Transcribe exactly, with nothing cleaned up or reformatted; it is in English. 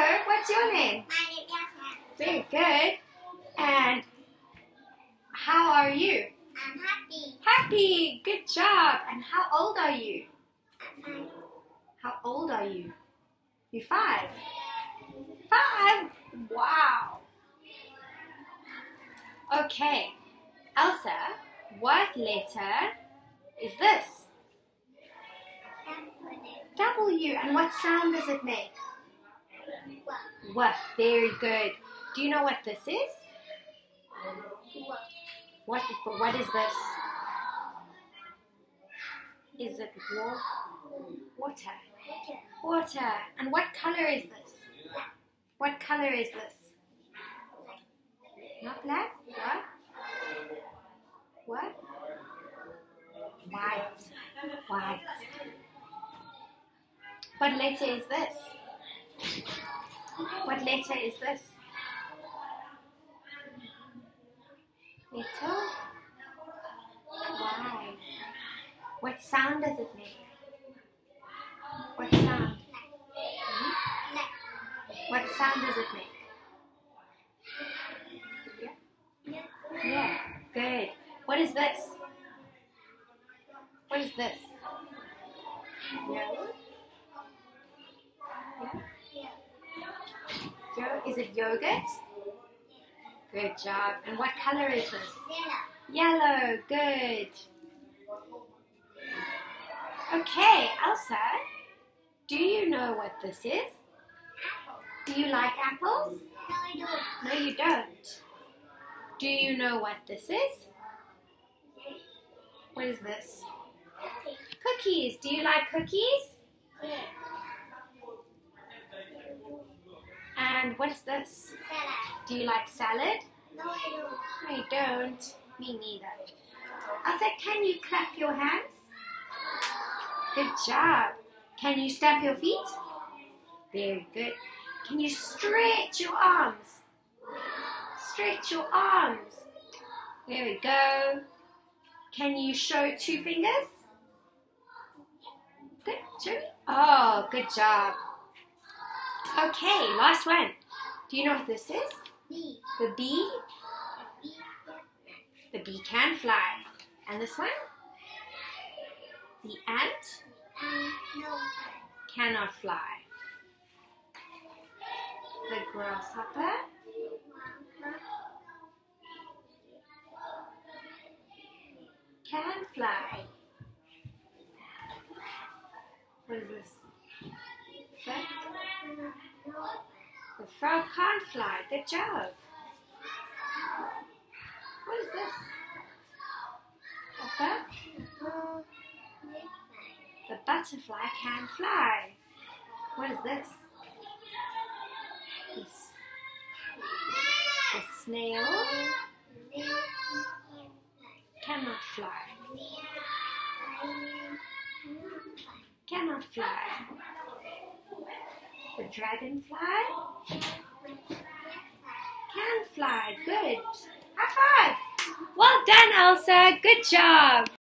what's your name? My name is Elsa. Very good. And how are you? I'm happy. Happy. Good job. And how old are you? I'm fine. How old are you? You're five. Five? Wow. Okay. Elsa, what letter is this? W. And what sound does it make? What? What? Very good. Do you know what this is? What? What, what is this? Is it wa water? Water. And what color is this? What color is this? Not black? What? What? White. White. What letter is this? What letter is this? Letter? Y. What sound does it make? What sound? Hmm? What sound does it make? Yeah. Yeah. Good. What is this? What is this? Yellow? Yeah. Yo- Is it yogurt? Good job. And what color is this? Yellow. Yellow. Good. Okay, Elsa, do you know what this is? Do you like apples? No, I don't. No, you don't. Do you know what this is? What is this? Okay. Cookies. Do you like cookies? Yeah. And what is this? Salad. Do you like salad? No, I don't. No, you don't. Me neither. Elsa, can you clap your hands? Good job. Can you stamp your feet? Very good. Can you stretch your arms? Stretch your arms. There we go. Can you show two fingers? Good. Show me. Oh, good job. Okay, last one. Do you know what this is? B. The bee? B. The bee can fly. And this one? The ant Um, no. cannot fly. The grasshopper can fly. What is this? Frog? The frog can't fly. Good job. What is this? A bird? The butterfly can fly. What is this? This. The snail cannot fly. Cannot fly. The dragonfly can fly. Good. High five. Well done, Elsa. Good job.